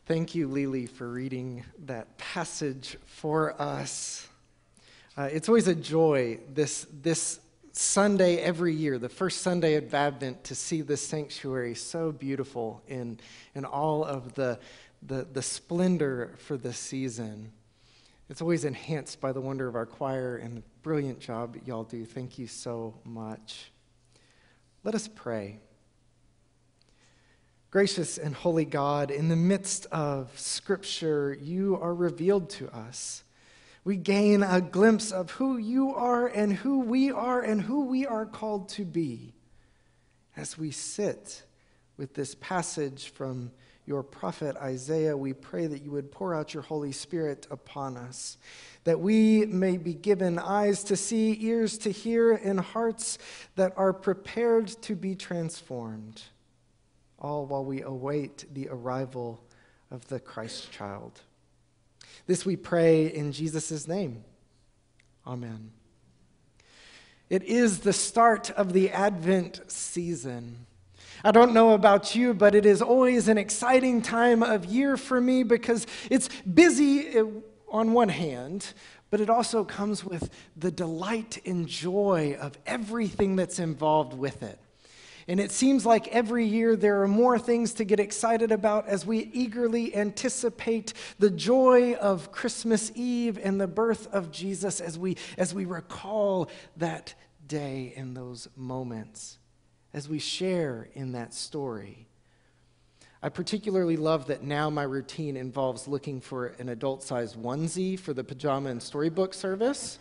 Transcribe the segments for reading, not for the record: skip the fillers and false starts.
Thank you, Lily, for reading that passage for us. It's always a joy this Sunday every year, the first Sunday of Advent, to see this sanctuary so beautiful in all of the splendor for the season. It's always enhanced by the wonder of our choir and the brilliant job y'all do. Thank you so much. Let us pray. Gracious and holy God, in the midst of Scripture, you are revealed to us. We gain a glimpse of who you are and who we are called to be. As we sit with this passage from your prophet Isaiah, we pray that you would pour out your Holy Spirit upon us, that we may be given eyes to see, ears to hear, and hearts that are prepared to be transformed, all while we await the arrival of the Christ child. This we pray in Jesus' name. Amen. It is the start of the Advent season. I don't know about you, but it is always an exciting time of year for me because it's busy on one hand, but it also comes with the delight and joy of everything that's involved with it. And it seems like every year there are more things to get excited about as we eagerly anticipate the joy of Christmas Eve and the birth of Jesus as we recall that day and those moments, as we share in that story. I particularly love that now my routine involves looking for an adult-sized onesie for the pajama and storybook service.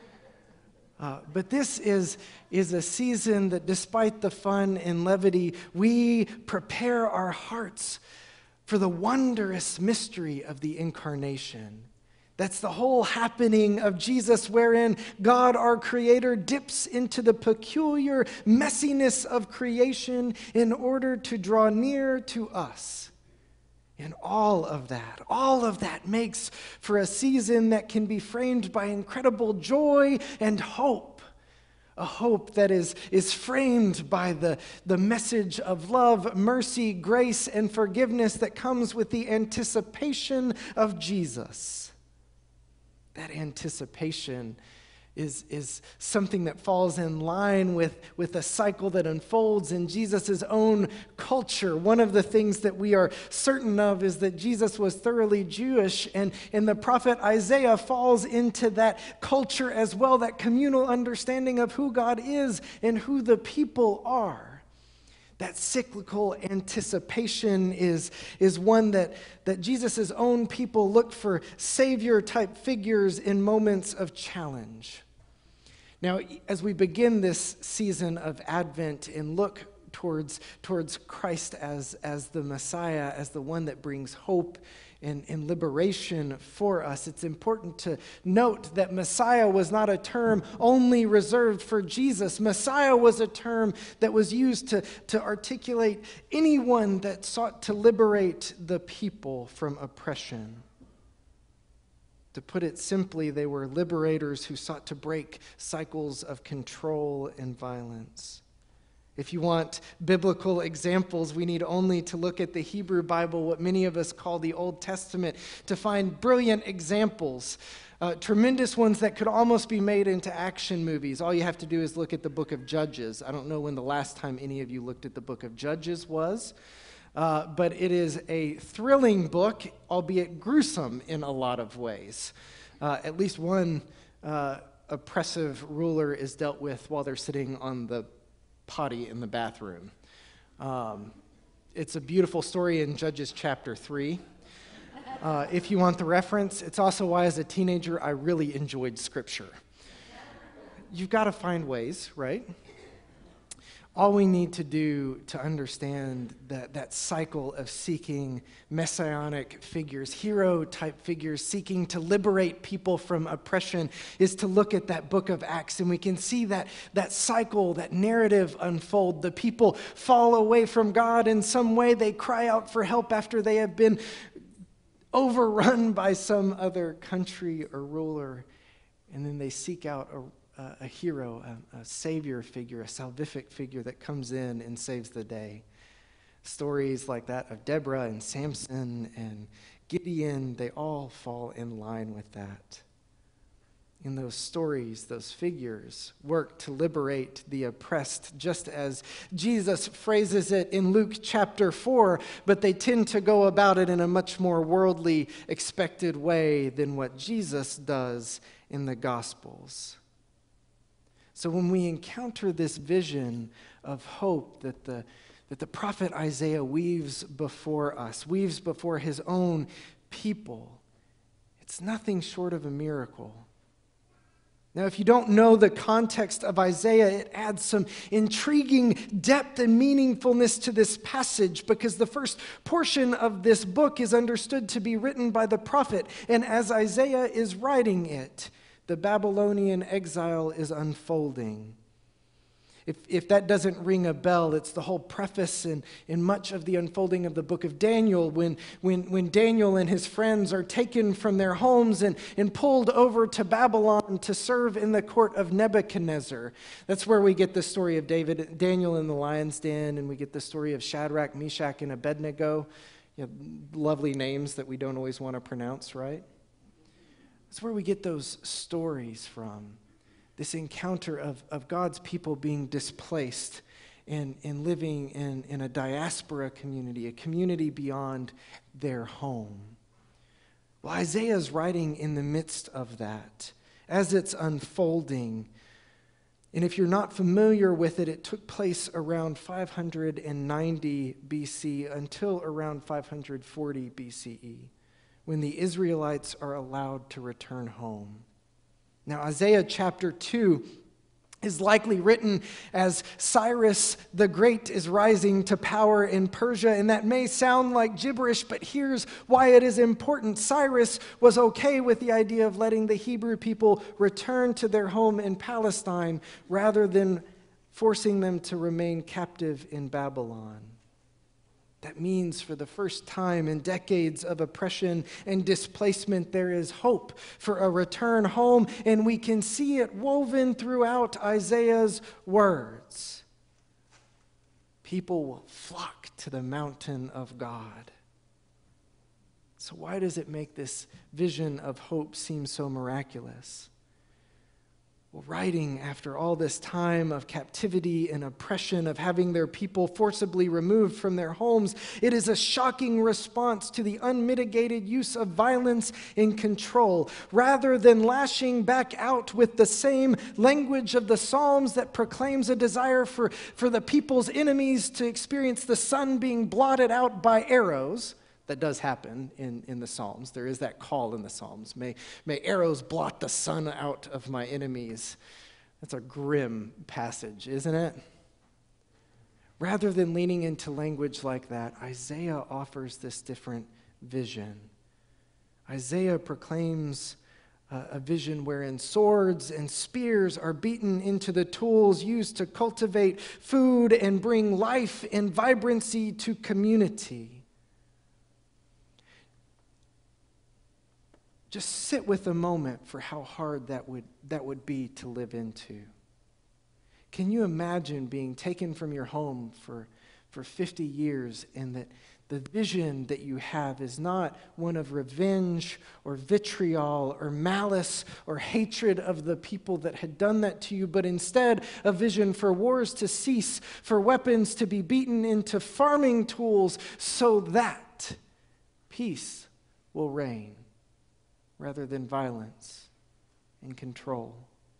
But this is a season that, despite the fun and levity, we prepare our hearts for the wondrous mystery of the incarnation. That's the whole happening of Jesus, wherein God, our Creator, dips into the peculiar messiness of creation in order to draw near to us. And all of that makes for a season that can be framed by incredible joy and hope. A hope that is framed by the message of love, mercy, grace, and forgiveness that comes with the anticipation of Jesus. That anticipation is something that falls in line with a cycle that unfolds in Jesus' own culture. One of the things that we are certain of is that Jesus was thoroughly Jewish, and the prophet Isaiah falls into that culture as well, that communal understanding of who God is and who the people are. That cyclical anticipation is one that Jesus' own people look for Savior-type figures in moments of challenge. Now, as we begin this season of Advent and look towards Christ as the Messiah, as the one that brings hope and liberation for us, it's important to note that Messiah was not a term only reserved for Jesus. Messiah was a term that was used to articulate anyone that sought to liberate the people from oppression. To put it simply, they were liberators who sought to break cycles of control and violence. If you want biblical examples, we need only to look at the Hebrew Bible, what many of us call the Old Testament, to find brilliant examples, tremendous ones that could almost be made into action movies. All you have to do is look at the book of Judges. I don't know when the last time any of you looked at the book of Judges was. But it is a thrilling book, albeit gruesome in a lot of ways. At least one oppressive ruler is dealt with while they're sitting on the potty in the bathroom. It's a beautiful story in Judges chapter 3. If you want the reference, it's also why as a teenager I really enjoyed Scripture. You've got to find ways, right? All we need to do to understand that cycle of seeking messianic figures, hero-type figures, seeking to liberate people from oppression, is to look at that book of Acts, and we can see that cycle, that narrative unfold. The people fall away from God in some way. They cry out for help after they have been overrun by some other country or ruler, and then they seek out a hero, a savior figure, a salvific figure that comes in and saves the day. Stories like that of Deborah and Samson and Gideon, they all fall in line with that. In those stories, those figures work to liberate the oppressed, just as Jesus phrases it in Luke chapter 4, but they tend to go about it in a much more worldly, expected way than what Jesus does in the Gospels. So when we encounter this vision of hope that the prophet Isaiah weaves before us, weaves before his own people, it's nothing short of a miracle. Now, if you don't know the context of Isaiah, it adds some intriguing depth and meaningfulness to this passage, because the first portion of this book is understood to be written by the prophet, and as Isaiah is writing it, the Babylonian exile is unfolding. If that doesn't ring a bell, it's the whole preface and in much of the unfolding of the book of Daniel, when Daniel and his friends are taken from their homes and pulled over to Babylon to serve in the court of Nebuchadnezzar. That's where we get the story of Daniel in the lion's den, and we get the story of Shadrach, Meshach, and Abednego. Lovely names that we don't always want to pronounce, right? That's where we get those stories from. This encounter of God's people being displaced and living in a diaspora community, a community beyond their home. Well, Isaiah is writing in the midst of that, as it's unfolding. And if you're not familiar with it, it took place around 590 BC until around 540 BCE, when the Israelites are allowed to return home. Now, Isaiah chapter 2 is likely written as Cyrus the Great is rising to power in Persia, and that may sound like gibberish, but here's why it is important. Cyrus was okay with the idea of letting the Hebrew people return to their home in Palestine rather than forcing them to remain captive in Babylon. That means for the first time in decades of oppression and displacement, there is hope for a return home, and we can see it woven throughout Isaiah's words. People will flock to the mountain of God. So why does it make this vision of hope seem so miraculous? Well, writing after all this time of captivity and oppression, of having their people forcibly removed from their homes, it is a shocking response to the unmitigated use of violence and control. Rather than lashing back out with the same language of the Psalms that proclaims a desire for the people's enemies to experience the sun being blotted out by arrows, that does happen in the Psalms. There is that call in the Psalms. May arrows blot the sun out of my enemies. That's a grim passage, isn't it? Rather than leaning into language like that, Isaiah offers this different vision. Isaiah proclaims a vision wherein swords and spears are beaten into the tools used to cultivate food and bring life and vibrancy to community. Just sit with a moment for how hard that would be to live into. Can you imagine being taken from your home for 50 years, and that the vision that you have is not one of revenge or vitriol or malice or hatred of the people that had done that to you, but instead a vision for wars to cease, for weapons to be beaten into farming tools so that peace will reign, rather than violence and control.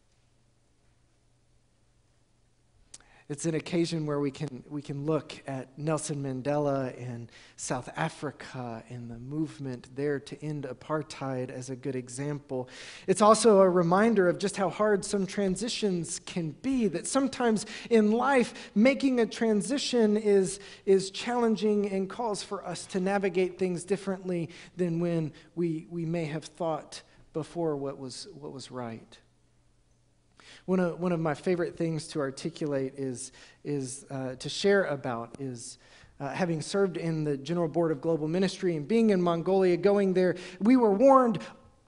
It's an occasion where we can look at Nelson Mandela in South Africa and the movement there to end apartheid as a good example. It's also a reminder of just how hard some transitions can be, that sometimes in life making a transition is challenging and calls for us to navigate things differently than when we may have thought before what was right. One of my favorite things to articulate is to share about is having served in the General Board of Global Ministry and being in Mongolia, going there. We were warned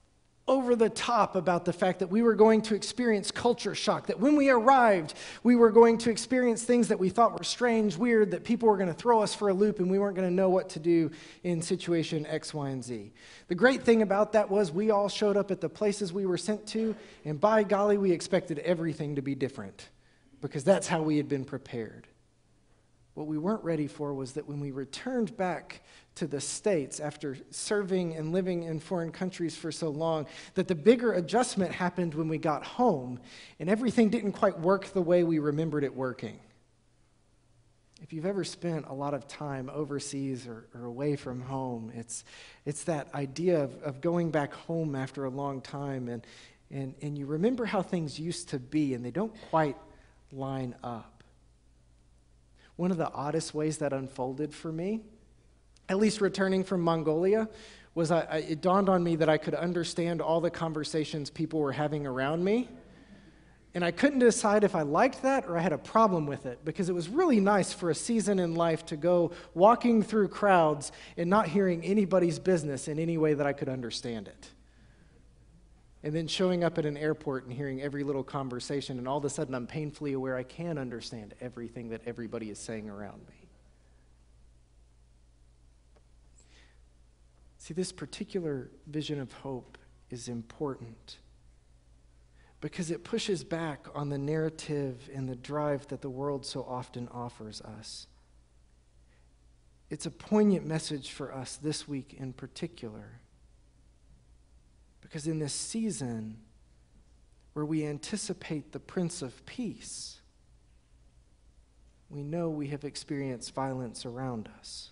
over the top about the fact that we were going to experience culture shock, that when we arrived, we were going to experience things that we thought were strange, weird, that people were going to throw us for a loop and we weren't going to know what to do in situation X, Y, and Z. The great thing about that was we all showed up at the places we were sent to, and by golly, we expected everything to be different because that's how we had been prepared. What we weren't ready for was that when we returned back to the States after serving and living in foreign countries for so long, that the bigger adjustment happened when we got home and everything didn't quite work the way we remembered it working. If you've ever spent a lot of time overseas or away from home, it's that idea of going back home after a long time and you remember how things used to be and they don't quite line up. One of the oddest ways that unfolded for me, at least returning from Mongolia, was it dawned on me that I could understand all the conversations people were having around me. And I couldn't decide if I liked that or I had a problem with it, because it was really nice for a season in life to go walking through crowds and not hearing anybody's business in any way that I could understand it. And then showing up at an airport and hearing every little conversation, and all of a sudden I'm painfully aware I can understand everything that everybody is saying around me. See, this particular vision of hope is important because it pushes back on the narrative and the drive that the world so often offers us. It's a poignant message for us this week in particular, because in this season where we anticipate the Prince of Peace, we know we have experienced violence around us.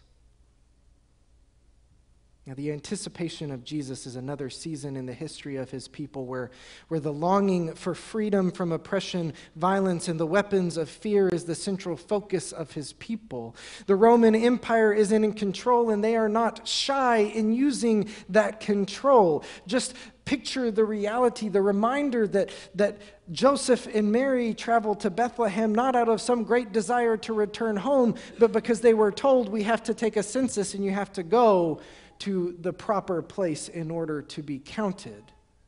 Now, the anticipation of Jesus is another season in the history of his people where the longing for freedom from oppression, violence, and the weapons of fear is the central focus of his people. The Roman Empire is in control, and they are not shy in using that control. Just picture the reality, the reminder that Joseph and Mary traveled to Bethlehem not out of some great desire to return home, but because they were told, we have to take a census and you have to go to the proper place in order to be counted.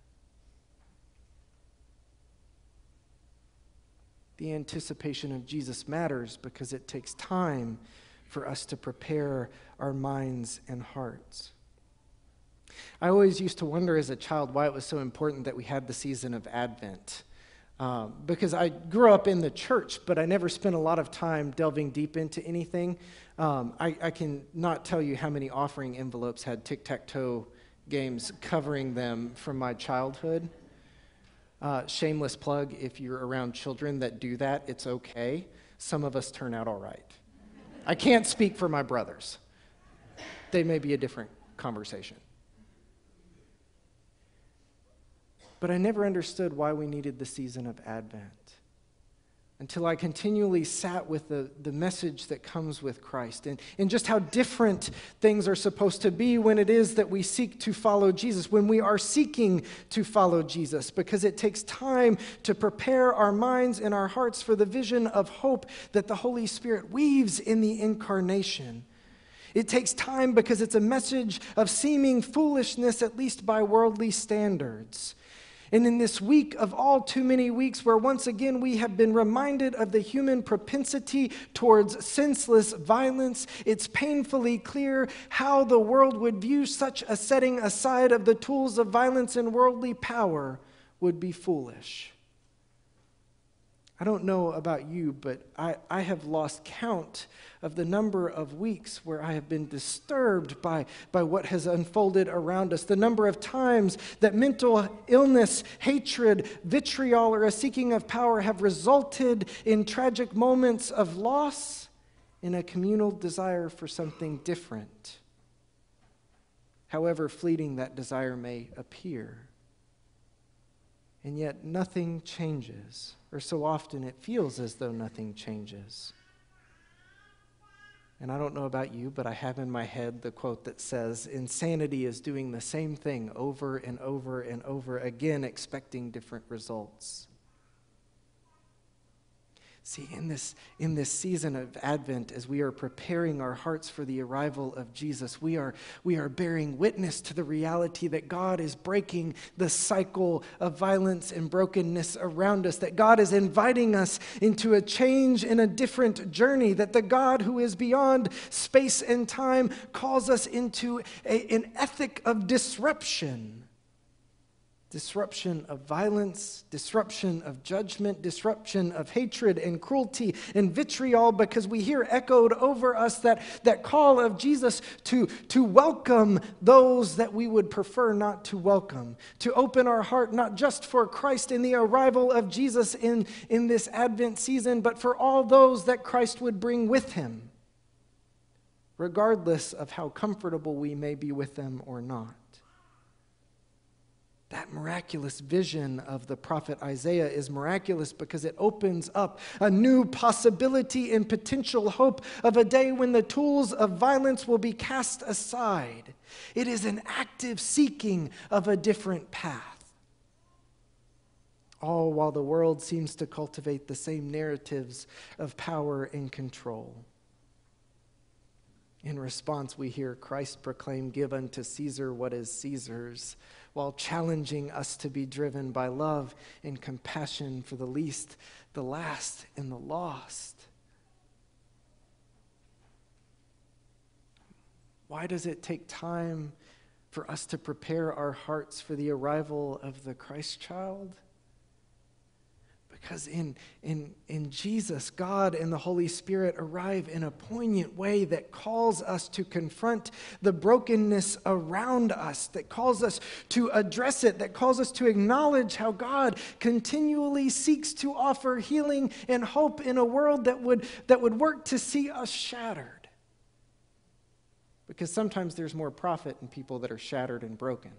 The anticipation of Jesus matters because it takes time for us to prepare our minds and hearts. I always used to wonder as a child why it was so important that we had the season of Advent. Because I grew up in the church, but I never spent a lot of time delving deep into anything. I can not tell you how many offering envelopes had tic-tac-toe games covering them from my childhood. Shameless plug, if you're around children that do that, it's okay. Some of us turn out all right. I can't speak for my brothers. They may be a different conversation. But I never understood why we needed the season of Advent until I continually sat with the message that comes with Christ and just how different things are supposed to be when it is that we seek to follow Jesus, when we are seeking to follow Jesus, because it takes time to prepare our minds and our hearts for the vision of hope that the Holy Spirit weaves in the incarnation. It takes time because it's a message of seeming foolishness, at least by worldly standards. And in this week of all too many weeks where once again we have been reminded of the human propensity towards senseless violence, it's painfully clear how the world would view such a setting aside of the tools of violence and worldly power would be foolish. I don't know about you, but I have lost count of the number of weeks where I have been disturbed by what has unfolded around us, the number of times that mental illness, hatred, vitriol, or a seeking of power have resulted in tragic moments of loss in a communal desire for something different, however fleeting that desire may appear. And yet nothing changes, or so often it feels as though nothing changes. And I don't know about you, but I have in my head the quote that says, insanity is doing the same thing over and over and over again, expecting different results. See, in this season of Advent, as we are preparing our hearts for the arrival of Jesus, we are bearing witness to the reality that God is breaking the cycle of violence and brokenness around us, that God is inviting us into a change and a different journey, that the God who is beyond space and time calls us into an ethic of disruption. Disruption of violence, disruption of judgment, disruption of hatred and cruelty and vitriol, because we hear echoed over us that call of Jesus to welcome those that we would prefer not to welcome, to open our heart not just for Christ in the arrival of Jesus in this Advent season, but for all those that Christ would bring with him, regardless of how comfortable we may be with them or not. That miraculous vision of the prophet Isaiah is miraculous because it opens up a new possibility and potential hope of a day when the tools of violence will be cast aside. It is an active seeking of a different path. All while the world seems to cultivate the same narratives of power and control. In response, we hear Christ proclaim, "Give unto Caesar what is Caesar's," while challenging us to be driven by love and compassion for the least, the last, and the lost. Why does it take time for us to prepare our hearts for the arrival of the Christ child? Because in Jesus, God and the Holy Spirit arrive in a poignant way that calls us to confront the brokenness around us, that calls us to address it, that calls us to acknowledge how God continually seeks to offer healing and hope in a world that would work to see us shattered. Because sometimes there's more profit in people that are shattered and broken.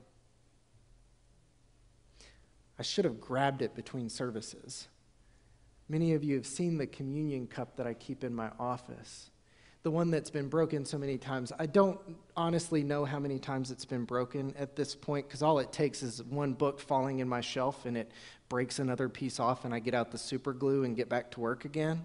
I should have grabbed it between services. Many of you have seen the communion cup that I keep in my office, the one that's been broken so many times. I don't honestly know how many times it's been broken at this point, because all it takes is one book falling in my shelf and it breaks another piece off and I get out the super glue and get back to work again.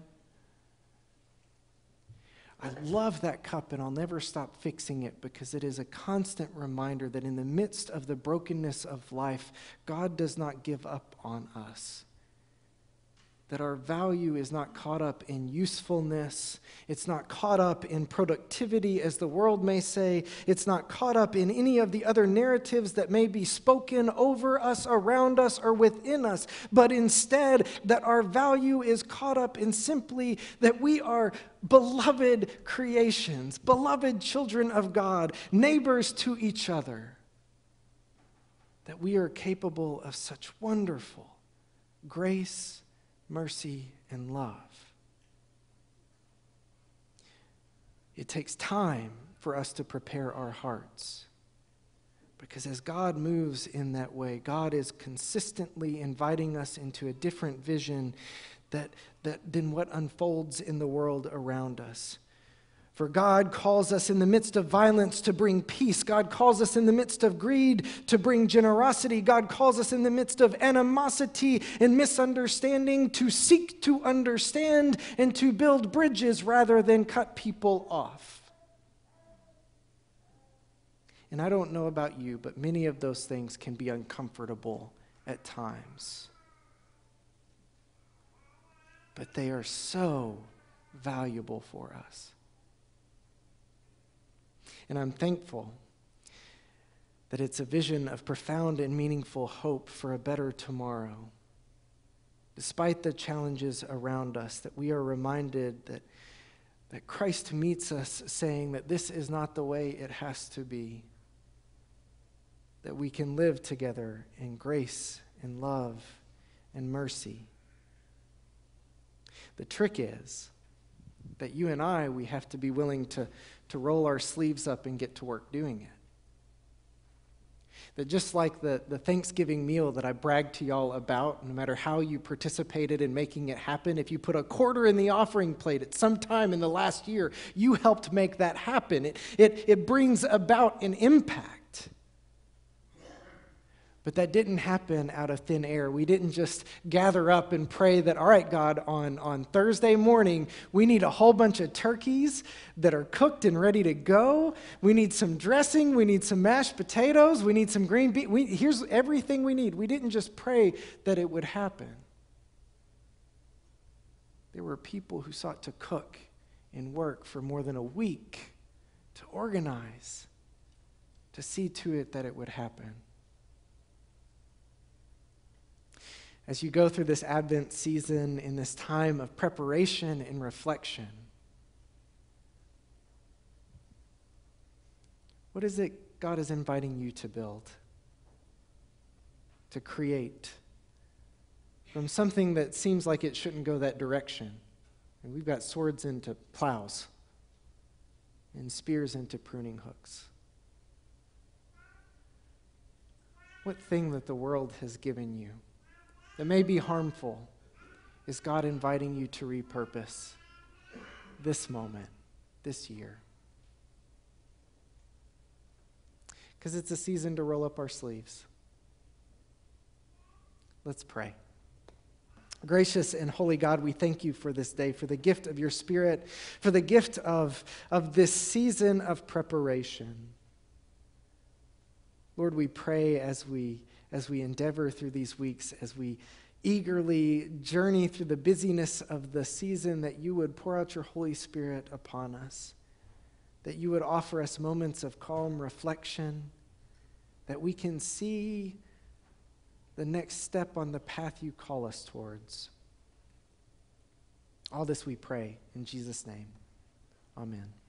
I love that cup, and I'll never stop fixing it because it is a constant reminder that in the midst of the brokenness of life, God does not give up on us. That our value is not caught up in usefulness. It's not caught up in productivity, as the world may say. It's not caught up in any of the other narratives that may be spoken over us, around us, or within us. But instead, that our value is caught up in simply that we are beloved creations, beloved children of God, neighbors to each other. That we are capable of such wonderful grace, mercy, and love. It takes time for us to prepare our hearts, because as God moves in that way, God is consistently inviting us into a different vision than what unfolds in the world around us. For God calls us in the midst of violence to bring peace. God calls us in the midst of greed to bring generosity. God calls us in the midst of animosity and misunderstanding to seek to understand and to build bridges rather than cut people off. And I don't know about you, but many of those things can be uncomfortable at times. But they are so valuable for us. And I'm thankful that it's a vision of profound and meaningful hope for a better tomorrow. Despite the challenges around us, that we are reminded that Christ meets us saying that this is not the way it has to be. That we can live together in grace and love and mercy. The trick is that you and I, we have to be willing to roll our sleeves up and get to work doing it. That just like the Thanksgiving meal that I bragged to y'all about, no matter how you participated in making it happen, if you put a quarter in the offering plate at some time in the last year, you helped make that happen. It brings about an impact. But that didn't happen out of thin air. We didn't just gather up and pray that, all right, God, on Thursday morning, we need a whole bunch of turkeys that are cooked and ready to go. We need some dressing. We need some mashed potatoes. We need some green beans. Here's everything we need. We didn't just pray that it would happen. There were people who sought to cook and work for more than a week to organize, to see to it that it would happen. As you go through this Advent season in this time of preparation and reflection, what is it God is inviting you to build, to create from something that seems like it shouldn't go that direction? And we've got swords into plows and spears into pruning hooks. What thing that the world has given you that may be harmful is God inviting you to repurpose this moment, this year? Because it's a season to roll up our sleeves. Let's pray. Gracious and holy God, we thank you for this day, for the gift of your Spirit, for the gift of this season of preparation. Lord, we pray as we endeavor through these weeks, as we eagerly journey through the busyness of the season, that you would pour out your Holy Spirit upon us, that you would offer us moments of calm reflection, that we can see the next step on the path you call us towards. All this we pray in Jesus' name. Amen.